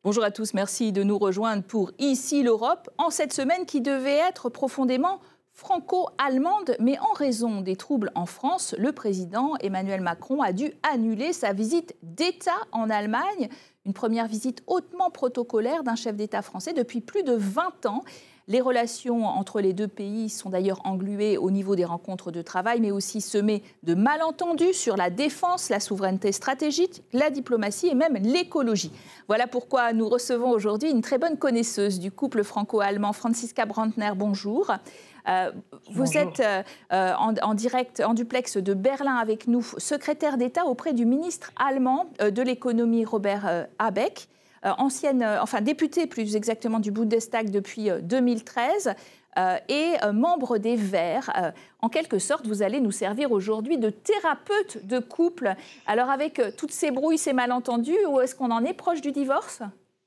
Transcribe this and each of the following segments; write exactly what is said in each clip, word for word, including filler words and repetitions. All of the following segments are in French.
Bonjour à tous, merci de nous rejoindre pour Ici l'Europe, en cette semaine qui devait être profondément franco-allemande, mais en raison des troubles en France, le président Emmanuel Macron a dû annuler sa visite d'État en Allemagne, une première visite hautement protocolaire d'un chef d'État français depuis plus de vingt ans. Les relations entre les deux pays sont d'ailleurs engluées au niveau des rencontres de travail, mais aussi semées de malentendus sur la défense, la souveraineté stratégique, la diplomatie et même l'écologie. Voilà pourquoi nous recevons aujourd'hui une très bonne connaisseuse du couple franco-allemand, Franziska Brandner. Bonjour. Euh, vous Bonjour. êtes euh, en, en direct, en duplex de Berlin avec nous, secrétaire d'État auprès du ministre allemand euh, de l'économie Robert euh, Habeck. Euh, ancienne, euh, enfin députée plus exactement du Bundestag depuis euh, deux mille treize euh, et euh, membre des Verts. Euh, en quelque sorte, vous allez nous servir aujourd'hui de thérapeute de couple. Alors avec euh, toutes ces brouilles, ces malentendus, où est-ce qu'on en est proche du divorce ?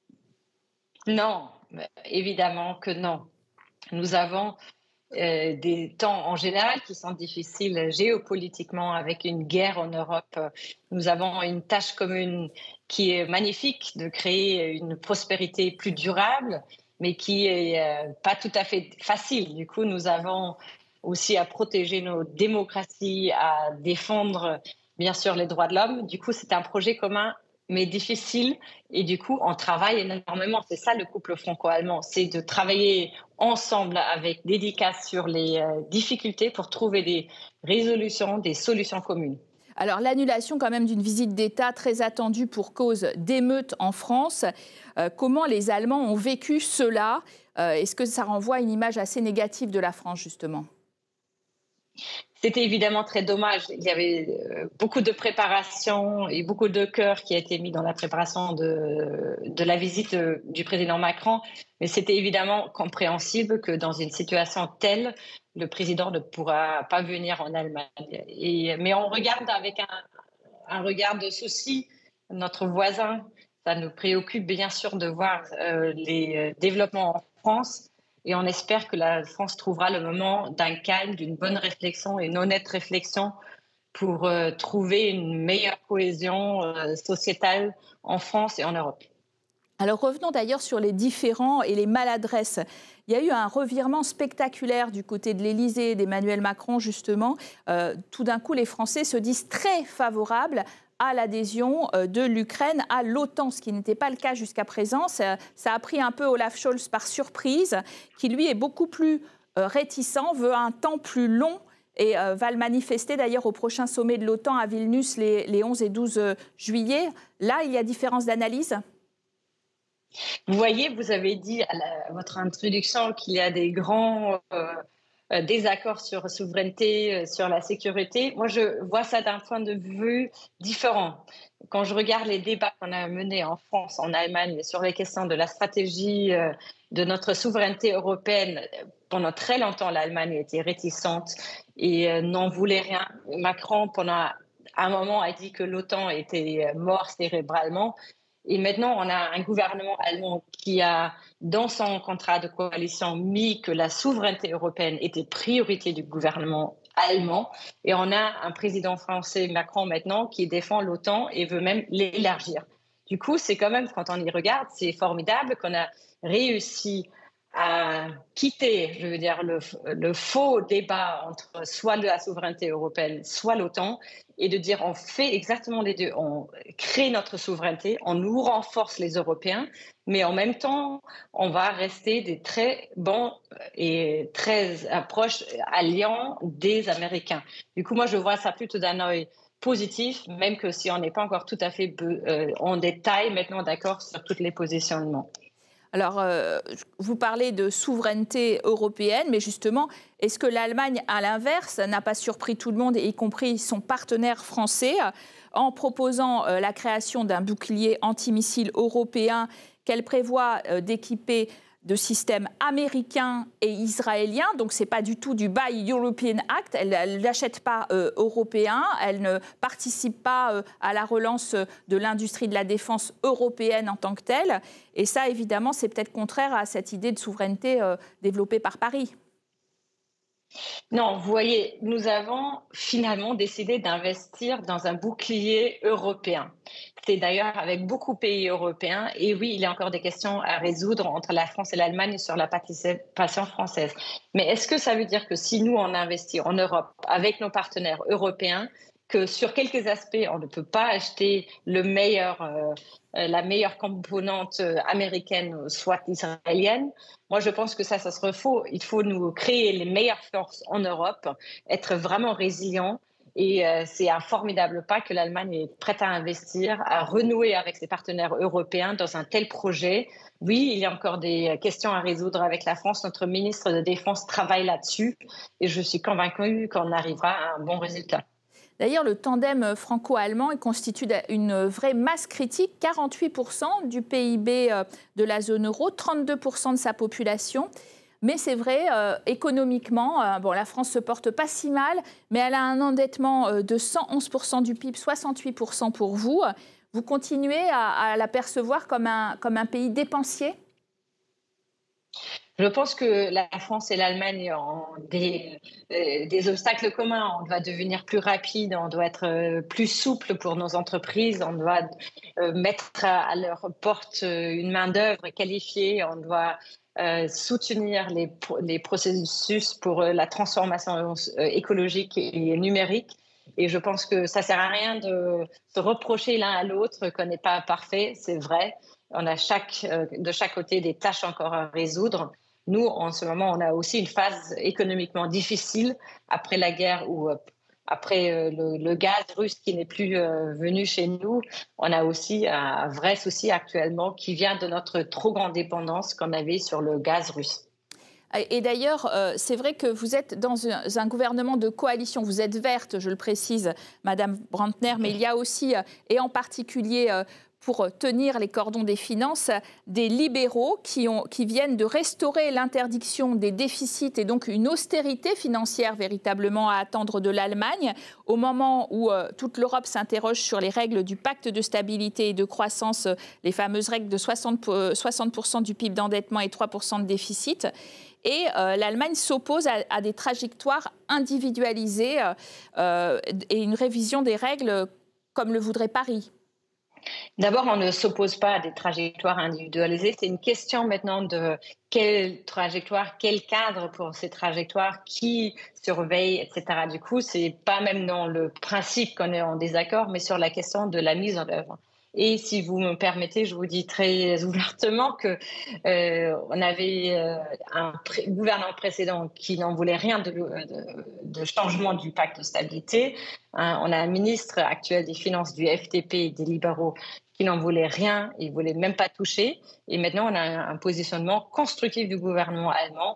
Non, évidemment que non. Nous avons euh, des temps en général qui sont difficiles géopolitiquement avec une guerre en Europe. Nous avons une tâche commune qui est magnifique de créer une prospérité plus durable, mais qui est euh, pas tout à fait facile. Du coup, nous avons aussi à protéger nos démocraties, à défendre bien sûr les droits de l'homme. Du coup, c'est un projet commun mais difficile. Et du coup, on travaille énormément. C'est ça le couple franco-allemand, c'est de travailler ensemble avec dédicace sur les euh, difficultés pour trouver des résolutions, des solutions communes. Alors l'annulation quand même d'une visite d'État très attendue pour cause d'émeutes en France. Euh, comment les Allemands ont vécu cela ? euh, Est-ce que ça renvoie à une image assez négative de la France, justement ? C'était évidemment très dommage. Il y avait beaucoup de préparation et beaucoup de cœur qui a été mis dans la préparation de, de la visite du président Macron. Mais c'était évidemment compréhensible que dans une situation telle, le président ne pourra pas venir en Allemagne. Et, mais on regarde avec un, un regard de souci notre voisin. Ça nous préoccupe bien sûr de voir euh, les développements en France. Et on espère que la France trouvera le moment d'un calme, d'une bonne réflexion et une honnête réflexion pour euh, trouver une meilleure cohésion euh, sociétale en France et en Europe. Alors revenons d'ailleurs sur les différends et les maladresses. Il y a eu un revirement spectaculaire du côté de l'Élysée, d'Emmanuel Macron justement. Euh, tout d'un coup, les Français se disent très favorables à l'adhésion de l'Ukraine à l'OTAN, ce qui n'était pas le cas jusqu'à présent. Ça, ça a pris un peu Olaf Scholz par surprise, qui lui est beaucoup plus euh, réticent, veut un temps plus long et euh, va le manifester d'ailleurs au prochain sommet de l'OTAN à Vilnius les, les onze et douze juillet. Là, il y a différence d'analyse ? Vous voyez, vous avez dit à, la, à votre introduction qu'il y a des grands euh, désaccords sur la souveraineté, sur la sécurité. Moi, je vois ça d'un point de vue différent. Quand je regarde les débats qu'on a menés en France, en Allemagne, sur les questions de la stratégie euh, de notre souveraineté européenne, pendant très longtemps, l'Allemagne était réticente et euh, n'en voulait rien. Macron, pendant un moment, a dit que l'OTAN était mort cérébralement. Et maintenant, on a un gouvernement allemand qui a, dans son contrat de coalition, mis que la souveraineté européenne était priorité du gouvernement allemand. Et on a un président français, Macron, maintenant, qui défend l'OTAN et veut même l'élargir. Du coup, c'est quand même, quand on y regarde, c'est formidable qu'on a réussi à quitter, je veux dire, le, le faux débat entre soit la souveraineté européenne, soit l'OTAN, et de dire on fait exactement les deux. On crée notre souveraineté, on nous renforce les Européens, mais en même temps, on va rester des très bons et très proches alliants des Américains. Du coup, moi, je vois ça plutôt d'un œil positif, même que si on n'est pas encore tout à fait euh, en détail maintenant d'accord sur tous les positionnements. Alors, euh, vous parlez de souveraineté européenne, mais justement, est-ce que l'Allemagne, à l'inverse, n'a pas surpris tout le monde, y compris son partenaire français, en proposant euh, la création d'un bouclier antimissile européen qu'elle prévoit euh, d'équiper de systèmes américains et israéliens, donc ce n'est pas du tout du Buy European Act, elle n'achète pas euh, européen, elle ne participe pas euh, à la relance de l'industrie de la défense européenne en tant que telle, et ça évidemment c'est peut-être contraire à cette idée de souveraineté euh, développée par Paris. Non, vous voyez, nous avons finalement décidé d'investir dans un bouclier européen. C'est d'ailleurs avec beaucoup de pays européens. Et oui, il y a encore des questions à résoudre entre la France et l'Allemagne sur la participation française. Mais est-ce que ça veut dire que si nous, on investit en Europe avec nos partenaires européens, que sur quelques aspects, on ne peut pas acheter le meilleur, euh, la meilleure composante américaine, soit israélienne? Moi, je pense que ça, ça serait faux. Il faut nous créer les meilleures forces en Europe, être vraiment résilients. Et euh, c'est un formidable pas que l'Allemagne est prête à investir, à renouer avec ses partenaires européens dans un tel projet. Oui, il y a encore des questions à résoudre avec la France. Notre ministre de Défense travaille là-dessus et je suis convaincue qu'on arrivera à un bon résultat. D'ailleurs, le tandem franco-allemand constitue une vraie masse critique, quarante-huit pour cent du P I B de la zone euro, trente-deux pour cent de sa population. Mais c'est vrai, euh, économiquement, euh, bon, la France ne se porte pas si mal, mais elle a un endettement euh, de cent onze pour cent du P I B, soixante-huit pour cent pour vous. Vous continuez à, à la percevoir comme un, comme un pays dépensier ? Je pense que la France et l'Allemagne ont des, euh, des obstacles communs. On doit devenir plus rapide, on doit être euh, plus souple pour nos entreprises, on doit euh, mettre à, à leur porte une main-d'œuvre qualifiée, on doit euh, soutenir les, les processus pour la transformation euh, écologique et numérique. Et je pense que ça ne sert à rien de se reprocher l'un à l'autre qu'on n'est pas parfait, c'est vrai. On a chaque, euh, de chaque côté des tâches encore à résoudre. Nous, en ce moment, on a aussi une phase économiquement difficile après la guerre ou euh, après euh, le, le gaz russe qui n'est plus euh, venu chez nous. On a aussi un vrai souci actuellement qui vient de notre trop grande dépendance qu'on avait sur le gaz russe. Et d'ailleurs, euh, c'est vrai que vous êtes dans un, un gouvernement de coalition. Vous êtes verte, je le précise, Madame Brantner, mais il y a aussi, euh, et en particulier euh, pour tenir les cordons des finances, des libéraux qui, ont, qui viennent de restaurer l'interdiction des déficits et donc une austérité financière véritablement à attendre de l'Allemagne, au moment où euh, toute l'Europe s'interroge sur les règles du pacte de stabilité et de croissance, les fameuses règles de soixante pour cent du P I B d'endettement et trois pour cent de déficit. Et euh, l'Allemagne s'oppose à, à des trajectoires individualisées euh, et une révision des règles comme le voudrait Paris. D'abord, on ne s'oppose pas à des trajectoires individualisées. C'est une question maintenant de quelle trajectoire, quel cadre pour ces trajectoires, qui surveille, et cetera. Du coup, ce n'est pas même dans le principe qu'on est en désaccord, mais sur la question de la mise en œuvre. Et si vous me permettez, je vous dis très ouvertement que euh, on avait euh, un pré- gouvernement précédent qui n'en voulait rien de, de, de changement du pacte de stabilité. Hein, on a un ministre actuel des Finances du F D P, des libéraux, qui n'en voulait rien, il ne voulait même pas toucher. Et maintenant, on a un, un positionnement constructif du gouvernement allemand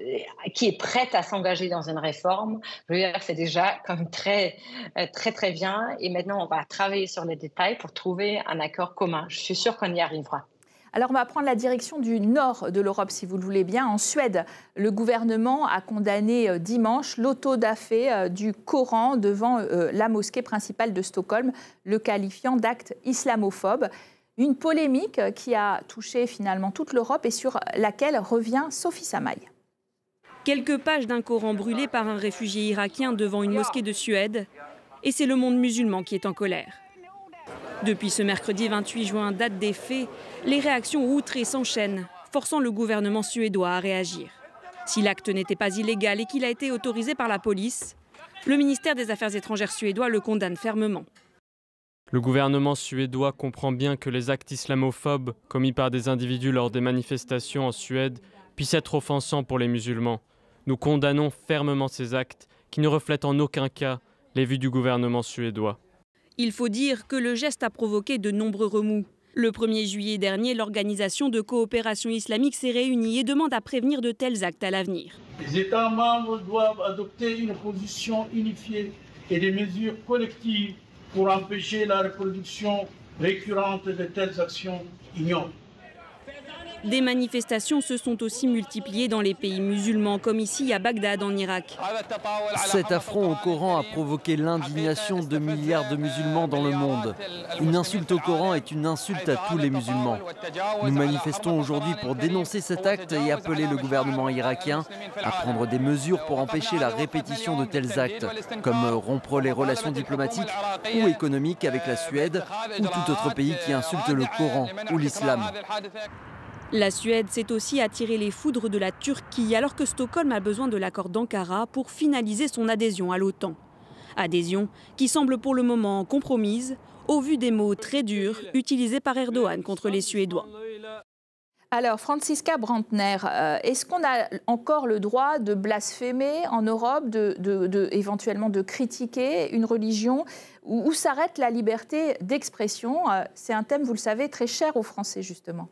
qui est prête à s'engager dans une réforme. Je veux dire, c'est déjà comme très, très, très bien. Et maintenant, on va travailler sur les détails pour trouver un accord commun. Je suis sûre qu'on y arrivera. Alors, on va prendre la direction du nord de l'Europe, si vous le voulez bien. En Suède, le gouvernement a condamné dimanche l'auto-da-fé du Coran devant la mosquée principale de Stockholm, le qualifiant d'acte islamophobe. Une polémique qui a touché finalement toute l'Europe et sur laquelle revient Sophie Samaï. Quelques pages d'un Coran brûlé par un réfugié irakien devant une mosquée de Suède. Et c'est le monde musulman qui est en colère. Depuis ce mercredi vingt-huit juin, date des faits, les réactions outrées s'enchaînent, forçant le gouvernement suédois à réagir. Si l'acte n'était pas illégal et qu'il a été autorisé par la police, le ministère des Affaires étrangères suédois le condamne fermement. Le gouvernement suédois comprend bien que les actes islamophobes commis par des individus lors des manifestations en Suède puissent être offensants pour les musulmans. Nous condamnons fermement ces actes qui ne reflètent en aucun cas les vues du gouvernement suédois. Il faut dire que le geste a provoqué de nombreux remous. Le premier juillet dernier, l'Organisation de coopération islamique s'est réunie et demande à prévenir de tels actes à l'avenir. Les États membres doivent adopter une position unifiée et des mesures collectives pour empêcher la reproduction récurrente de telles actions ignobles. Des manifestations se sont aussi multipliées dans les pays musulmans, comme ici à Bagdad en Irak. Cet affront au Coran a provoqué l'indignation de milliards de musulmans dans le monde. Une insulte au Coran est une insulte à tous les musulmans. Nous manifestons aujourd'hui pour dénoncer cet acte et appeler le gouvernement irakien à prendre des mesures pour empêcher la répétition de tels actes, comme rompre les relations diplomatiques ou économiques avec la Suède ou tout autre pays qui insulte le Coran ou l'islam. La Suède s'est aussi attiré les foudres de la Turquie alors que Stockholm a besoin de l'accord d'Ankara pour finaliser son adhésion à l'OTAN. Adhésion qui semble pour le moment compromise au vu des mots très durs utilisés par Erdogan contre les Suédois. Alors, Franziska Brantner, euh, est-ce qu'on a encore le droit de blasphémer en Europe, de, de, de, éventuellement de critiquer une religion? Où, où s'arrête la liberté d'expression? euh, C'est un thème, vous le savez, très cher aux Français, justement.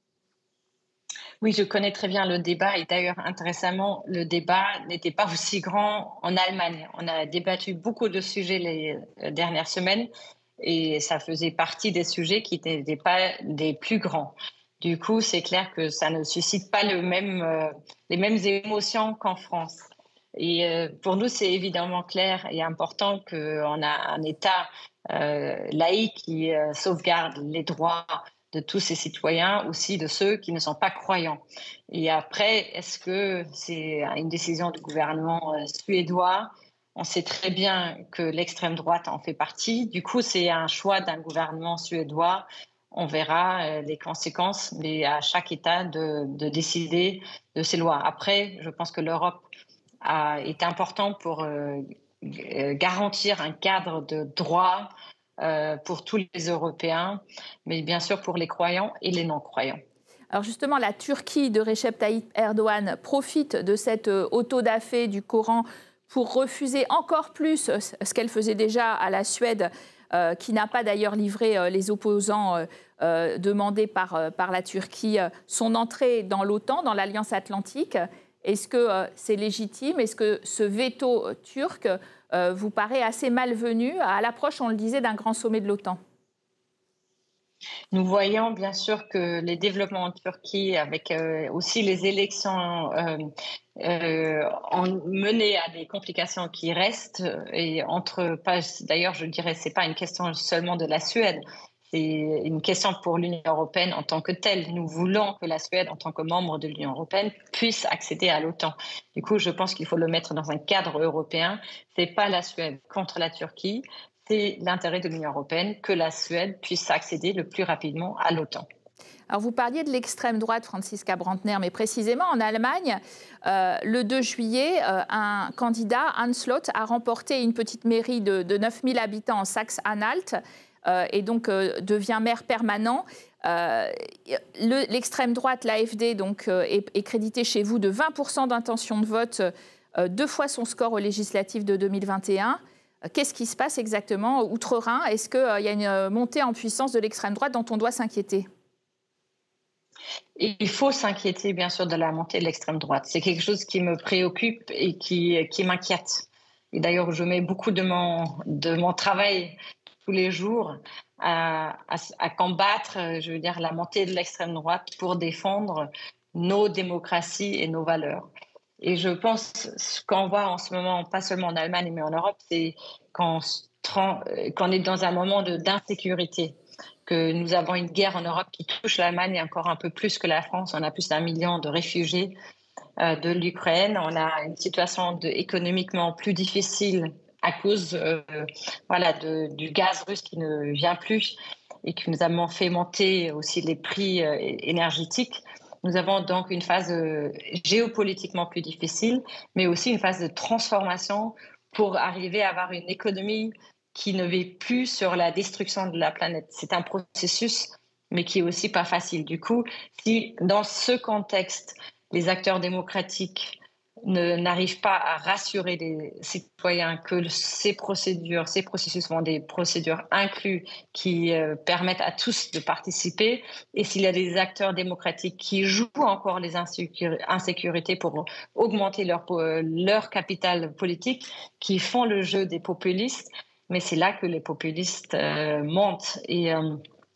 Oui, je connais très bien le débat et d'ailleurs, intéressamment, le débat n'était pas aussi grand en Allemagne. On a débattu beaucoup de sujets les dernières semaines et ça faisait partie des sujets qui n'étaient pas des plus grands. Du coup, c'est clair que ça ne suscite pas le même, euh, les mêmes émotions qu'en France. Et euh, pour nous, c'est évidemment clair et important qu'on a un État euh, laïque qui euh, sauvegarde les droits de tous ses citoyens, aussi de ceux qui ne sont pas croyants. Et après, est-ce que c'est une décision du gouvernement euh, suédois? On sait très bien que l'extrême droite en fait partie. Du coup, c'est un choix d'un gouvernement suédois. On verra euh, les conséquences, mais à chaque État de, de décider de ses lois. Après, je pense que l'Europe a, est importante pour euh, garantir un cadre de droit euh, pour tous les Européens, mais bien sûr pour les croyants et les non-croyants. Alors justement, la Turquie de Recep Tayyip Erdogan profite de cette auto-da-fé du Coran pour refuser encore plus ce qu'elle faisait déjà à la Suède, euh, qui n'a pas d'ailleurs livré euh, les opposants euh, euh, demandés par, euh, par la Turquie euh, son entrée dans l'OTAN, dans l'Alliance Atlantique. Est-ce que euh, c'est légitime? Est-ce que ce veto euh, turc euh, vous paraît assez malvenu à l'approche, on le disait, d'un grand sommet de l'OTAN? Nous voyons bien sûr que les développements en Turquie, avec euh, aussi les élections, euh, euh, ont mené à des complications qui restent. Et entre, d'ailleurs, je dirais, c'est pas une question seulement de la Suède, c'est une question pour l'Union européenne en tant que telle. Nous voulons que la Suède, en tant que membre de l'Union européenne, puisse accéder à l'OTAN. Du coup, je pense qu'il faut le mettre dans un cadre européen. C'est pas la Suède contre la Turquie. C'est l'intérêt de l'Union européenne que la Suède puisse accéder le plus rapidement à l'OTAN. Alors vous parliez de l'extrême droite, Franziska Brantner, mais précisément en Allemagne, euh, le deux juillet, euh, un candidat, Hans Slot, a remporté une petite mairie de, de neuf mille habitants en Saxe-Anhalt euh, et donc euh, devient maire permanent. Euh, L'extrême droite, l'A F D, donc, euh, est, est créditée chez vous de vingt pour cent d'intention de vote, euh, deux fois son score aux législatives de deux mille vingt et un. Qu'est-ce qui se passe exactement outre-Rhin? Est-ce qu'il euh, y a une montée en puissance de l'extrême droite dont on doit s'inquiéter? Il faut s'inquiéter, bien sûr, de la montée de l'extrême droite. C'est quelque chose qui me préoccupe et qui, qui m'inquiète. Et d'ailleurs, je mets beaucoup de mon, de mon travail tous les jours à, à, à combattre, je veux dire, la montée de l'extrême droite pour défendre nos démocraties et nos valeurs. Et je pense que ce qu'on voit en ce moment, pas seulement en Allemagne, mais en Europe, c'est qu'on qu'on est dans un moment d'insécurité, que nous avons une guerre en Europe qui touche l'Allemagne encore un peu plus que la France. On a plus d'un million de réfugiés euh, de l'Ukraine. On a une situation de, économiquement plus difficile à cause euh, voilà, de, du gaz russe qui ne vient plus et qui nous a fait monter aussi les prix euh, énergétiques. Nous avons donc une phase euh, géopolitiquement plus difficile, mais aussi une phase de transformation pour arriver à avoir une économie qui ne vit plus sur la destruction de la planète. C'est un processus, mais qui est aussi pas facile. Du coup, si dans ce contexte, les acteurs démocratiques n'arrivent pas à rassurer les citoyens que ces procédures, ces processus sont des procédures incluses qui euh, permettent à tous de participer, et s'il y a des acteurs démocratiques qui jouent encore les insécurités pour augmenter leur, leur capital politique, qui font le jeu des populistes, mais c'est là que les populistes euh, montent. Et euh,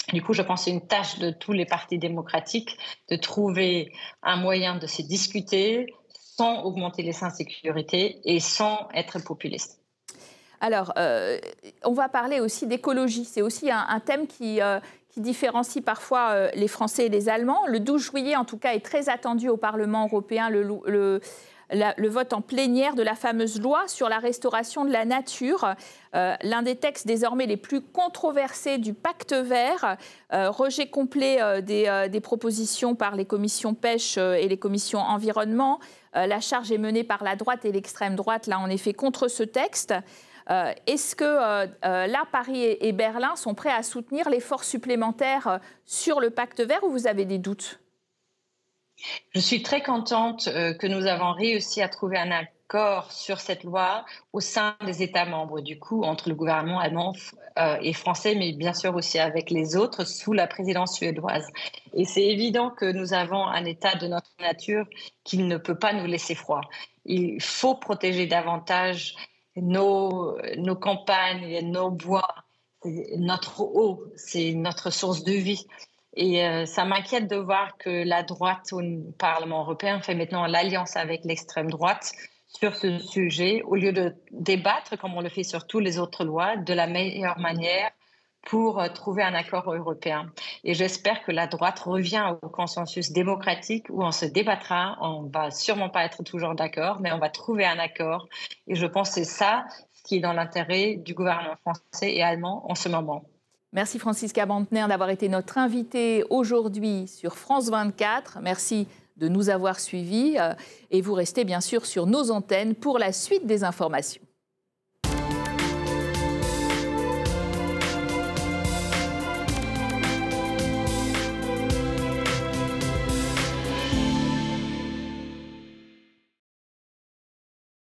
Du coup, je pense que c'est une tâche de tous les partis démocratiques de trouver un moyen de se discuter sans augmenter les insécurités et sans être populiste. Alors, euh, on va parler aussi d'écologie. C'est aussi un, un thème qui, euh, qui différencie parfois euh, les Français et les Allemands. Le douze juillet, en tout cas, est très attendu au Parlement européen, le, le, la, le vote en plénière de la fameuse loi sur la restauration de la nature. Euh, L'un des textes désormais les plus controversés du pacte vert. Euh, rejet complet euh, des, euh, des propositions par les commissions pêche euh, et les commissions environnement. Euh, la charge est menée par la droite et l'extrême droite, là, en effet, contre ce texte. Euh, Est-ce que euh, euh, là, Paris et, et Berlin sont prêts à soutenir l'effort supplémentaire euh, sur le pacte vert ou vous avez des doutes? Je suis très contente euh, que nous avons réussi à trouver un accord sur cette loi au sein des États membres, du coup, entre le gouvernement allemand euh, et français, mais bien sûr aussi avec les autres sous la présidence suédoise. Et c'est évident que nous avons un état de notre nature qui ne peut pas nous laisser froid. Il faut protéger davantage Nos, nos campagnes, nos bois, notre eau, c'est notre source de vie. Et euh, ça m'inquiète de voir que la droite au Parlement européen fait maintenant l'alliance avec l'extrême droite sur ce sujet, au lieu de débattre, comme on le fait sur toutes les autres lois, de la meilleure manière pour euh, trouver un accord européen. Et j'espère que la droite revient au consensus démocratique où on se débattra, on ne va sûrement pas être toujours d'accord, mais on va trouver un accord. Et je pense que c'est ça qui est dans l'intérêt du gouvernement français et allemand en ce moment. Merci Franziska Brantner d'avoir été notre invitée aujourd'hui sur France vingt-quatre. Merci de nous avoir suivis et vous restez bien sûr sur nos antennes pour la suite des informations.